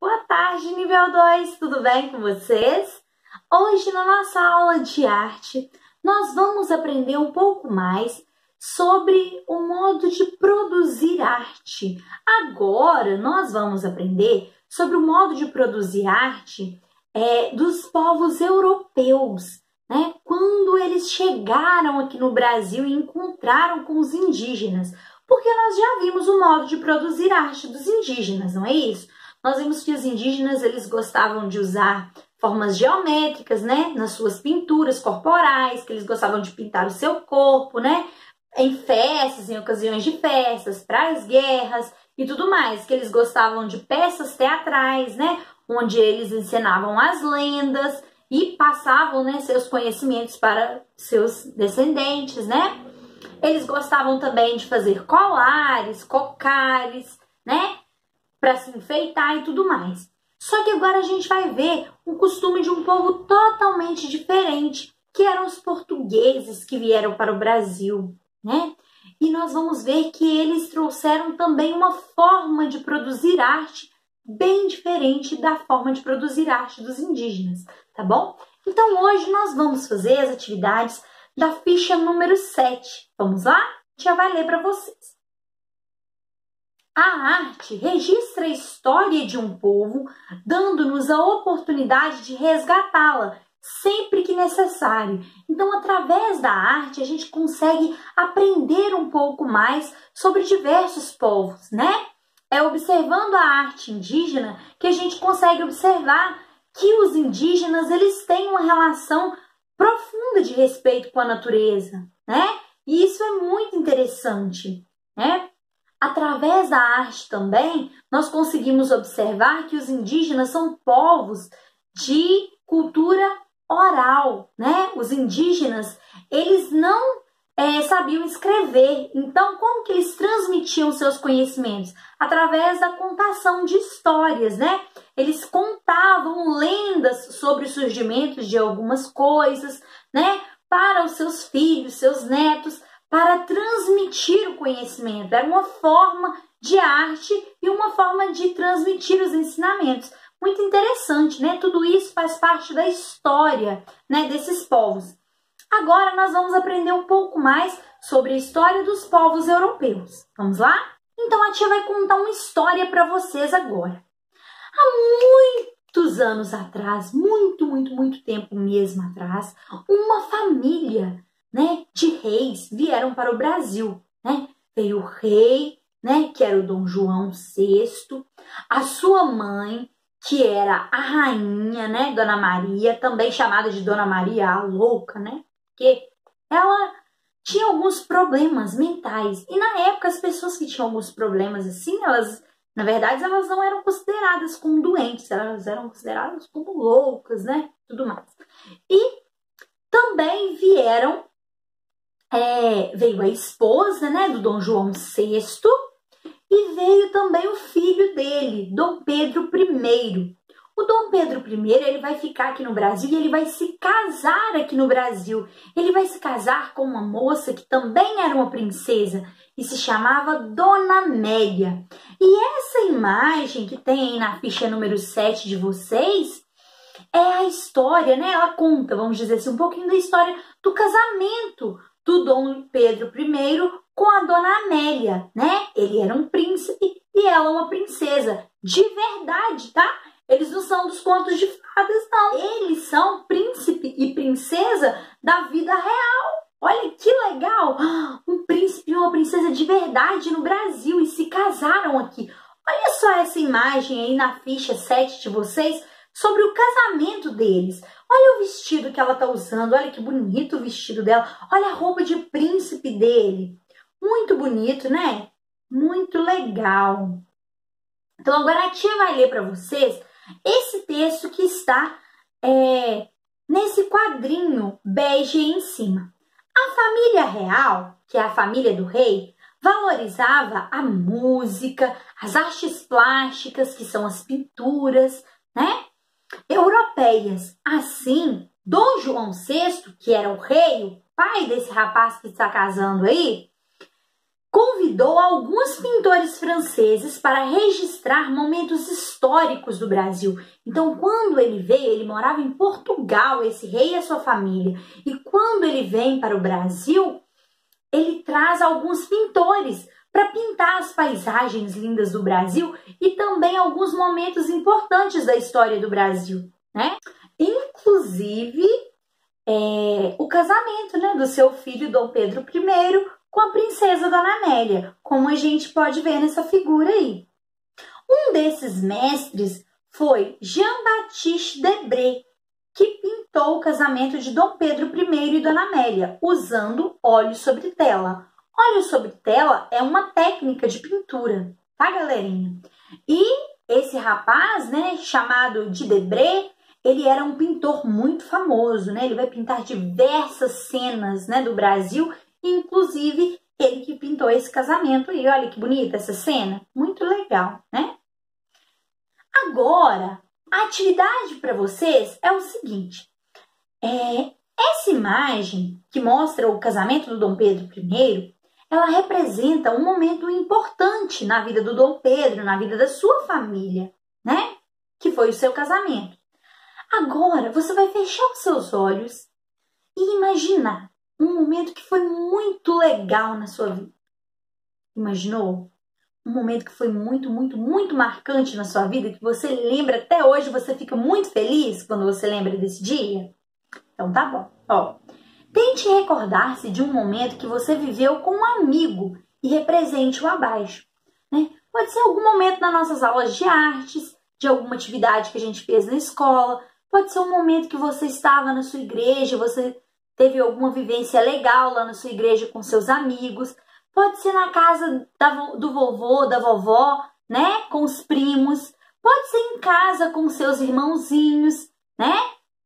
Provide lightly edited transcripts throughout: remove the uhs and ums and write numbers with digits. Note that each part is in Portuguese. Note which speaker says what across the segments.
Speaker 1: Boa tarde, nível 2, tudo bem com vocês? Hoje, na nossa aula de arte, nós vamos aprender um pouco mais sobre o modo de produzir arte. Agora, nós vamos aprender sobre o modo de produzir arte dos povos europeus, né? Quando eles chegaram aqui no Brasil e encontraram com os indígenas, porque nós já vimos o modo de produzir arte dos indígenas, não é isso? Nós vimos que os indígenas, eles gostavam de usar formas geométricas, né, nas suas pinturas corporais, que eles gostavam de pintar o seu corpo, né, em festas, em ocasiões de festas, para as guerras e tudo mais, que eles gostavam de peças teatrais, né, onde eles encenavam as lendas e passavam, né, seus conhecimentos para seus descendentes, né. Eles gostavam também de fazer colares, cocares, né, para se enfeitar e tudo mais. Só que agora a gente vai ver um costume de um povo totalmente diferente, que eram os portugueses que vieram para o Brasil, né? E nós vamos ver que eles trouxeram também uma forma de produzir arte bem diferente da forma de produzir arte dos indígenas, tá bom? Então hoje nós vamos fazer as atividades da ficha número 7. Vamos lá? Já vai ler para vocês. A arte registra a história de um povo, dando-nos a oportunidade de resgatá-la sempre que necessário. Então, através da arte, a gente consegue aprender um pouco mais sobre diversos povos, né? É observando a arte indígena que a gente consegue observar que os indígenas, eles têm uma relação profunda de respeito com a natureza, né? E isso é muito interessante, né? Através da arte também, nós conseguimos observar que os indígenas são povos de cultura oral, né? Os indígenas, eles não sabiam escrever. Então, como que eles transmitiam seus conhecimentos? Através da contação de histórias, né? Eles contavam lendas sobre o surgimento de algumas coisas, né? Para os seus filhos, seus netos, para transmitir o conhecimento. Era uma forma de arte e uma forma de transmitir os ensinamentos. Muito interessante, né? Tudo isso faz parte da história, né, desses povos. Agora nós vamos aprender um pouco mais sobre a história dos povos europeus. Vamos lá? Então a tia vai contar uma história para vocês agora. Há muitos anos atrás, muito tempo mesmo atrás, uma família, né, de reis vieram para o Brasil, né? Veio o rei, né, que era o Dom João VI, a sua mãe, que era a rainha, né, Dona Maria, também chamada de Dona Maria a Louca, né? Porque ela tinha alguns problemas mentais. E na época as pessoas que tinham alguns problemas assim, elas, na verdade, elas não eram consideradas como doentes, elas eram consideradas como loucas, né? Tudo mais. E também veio a esposa, né, do Dom João VI, e veio também o filho dele, Dom Pedro I. O Dom Pedro I, ele vai ficar aqui no Brasil e ele vai se casar aqui no Brasil. Ele vai se casar com uma moça que também era uma princesa e se chamava Dona Amélia. E essa imagem que tem aí na ficha número 7 de vocês é a história, né? Ela conta, vamos dizer assim, um pouquinho da história do casamento do Dom Pedro I com a Dona Amélia, né? Ele era um príncipe e ela uma princesa. De verdade, tá? Eles não são dos contos de fadas, não. Eles são príncipe e princesa da vida real. Olha que legal! Um príncipe e uma princesa de verdade no Brasil e se casaram aqui. Olha só essa imagem aí na ficha 7 de vocês sobre o casamento deles. Olha o vestido que ela tá usando, olha que bonito o vestido dela. Olha a roupa de príncipe dele. Muito bonito, né? Muito legal. Então agora a tia vai ler para vocês esse texto que está nesse quadrinho bege em cima. A família real, que é a família do rei, valorizava a música, as artes plásticas, que são as pinturas, né, europeias. Assim, Dom João VI, que era o rei, o pai desse rapaz que está casando aí, convidou alguns pintores franceses para registrar momentos históricos do Brasil. Então, quando ele veio, ele morava em Portugal, esse rei e a sua família. E quando ele vem para o Brasil, ele traz alguns pintores para pintar as paisagens lindas do Brasil e também alguns momentos importantes da história do Brasil, né? Inclusive, o casamento, né, do seu filho Dom Pedro I com a princesa Dona Amélia, como a gente pode ver nessa figura aí. Um desses mestres foi Jean-Baptiste Debré, que pintou o casamento de Dom Pedro I e Dona Amélia, usando óleo sobre tela. Óleo sobre tela é uma técnica de pintura, tá, galerinha? E esse rapaz, né, chamado de Debré, ele era um pintor muito famoso, né? Ele vai pintar diversas cenas, né, do Brasil, inclusive ele que pintou esse casamento aí. Olha que bonita essa cena, muito legal, né? Agora, a atividade para vocês é o seguinte: essa imagem que mostra o casamento do Dom Pedro I, ela representa um momento importante na vida do Dom Pedro, na vida da sua família, né? Que foi o seu casamento. Agora, você vai fechar os seus olhos e imaginar um momento que foi muito legal na sua vida. Imaginou? Um momento que foi muito, muito, muito marcante na sua vida, que você lembra até hoje, você fica muito feliz quando você lembra desse dia? Então tá bom. Ó, tente recordar-se de um momento que você viveu com um amigo e represente-o abaixo, né? Pode ser algum momento nas nossas aulas de artes, de alguma atividade que a gente fez na escola, pode ser um momento que você estava na sua igreja, você teve alguma vivência legal lá na sua igreja com seus amigos, pode ser na casa do vovô, da vovó, né, com os primos, pode ser em casa com seus irmãozinhos, né,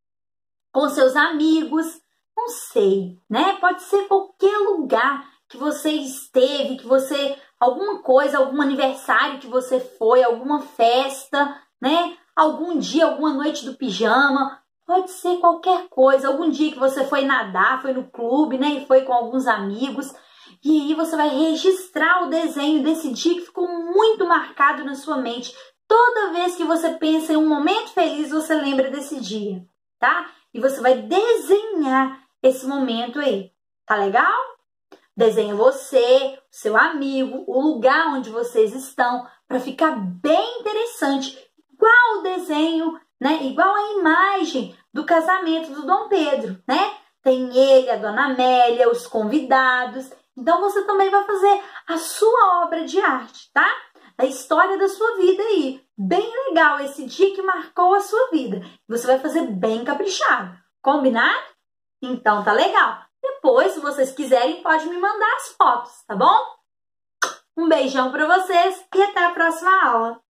Speaker 1: com seus amigos, não sei, né, pode ser qualquer lugar que você esteve, que você, alguma coisa, algum aniversário que você foi, alguma festa, né, algum dia, alguma noite do pijama, pode ser qualquer coisa, algum dia que você foi nadar, foi no clube, né, e foi com alguns amigos, e aí você vai registrar o desenho desse dia que ficou muito marcado na sua mente. Toda vez que você pensa em um momento feliz, você lembra desse dia, tá? E você vai desenhar esse momento aí, tá legal? Desenha você, seu amigo, o lugar onde vocês estão, para ficar bem interessante. Igual o desenho, né? Igual a imagem do casamento do Dom Pedro, né? Tem ele, a Dona Amélia, os convidados. Então você também vai fazer a sua obra de arte, tá? Da história da sua vida aí. Bem legal esse dia que marcou a sua vida. Você vai fazer bem caprichado. Combinado? Então tá legal. Depois, se vocês quiserem, pode me mandar as fotos, tá bom? Um beijão para vocês e até a próxima aula.